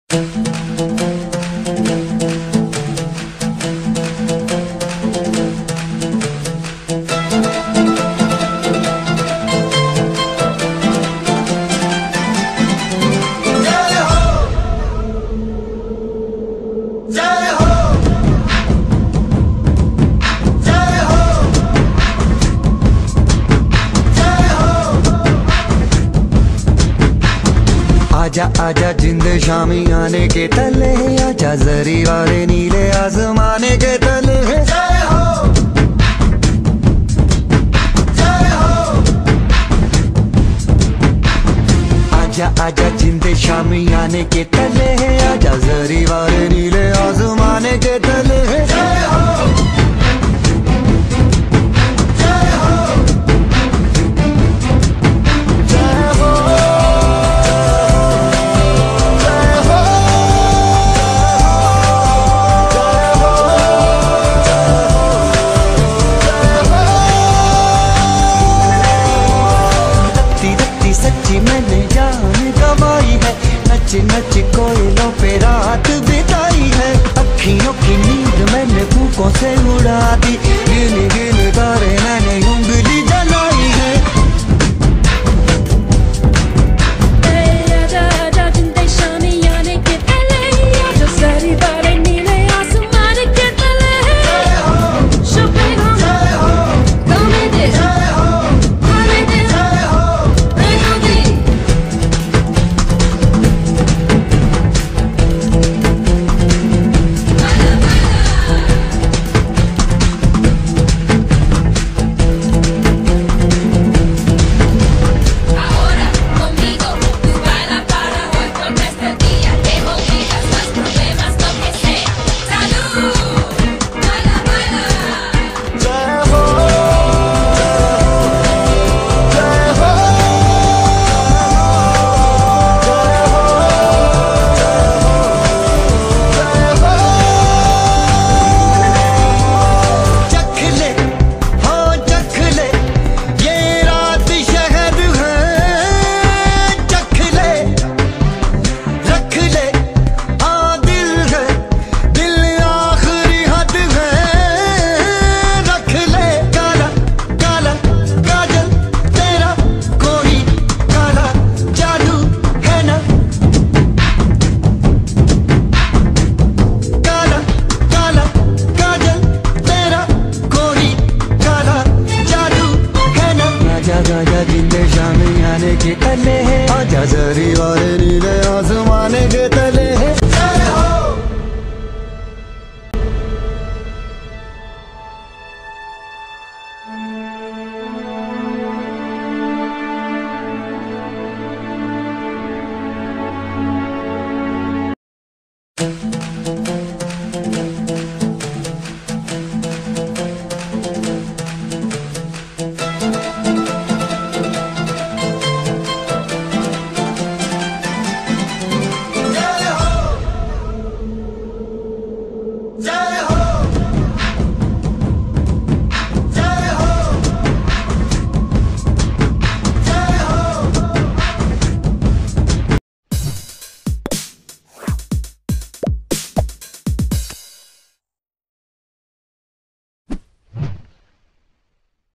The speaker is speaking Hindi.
आजा आजा जिंद शामी आने के तले, आजा जरी वाले नीले आसमाने के तले। जय हो जय हो। आजा आजा जिंद शामी आने के तले, आजा जरी वाले नीले आसमाने के तले। जय हो सच्ची मैंने जान गवाई है, नच नच कोयलों पे रात बिताई है। अखियों की नींद मैंने फूकों से उड़ा दी, गिन गिन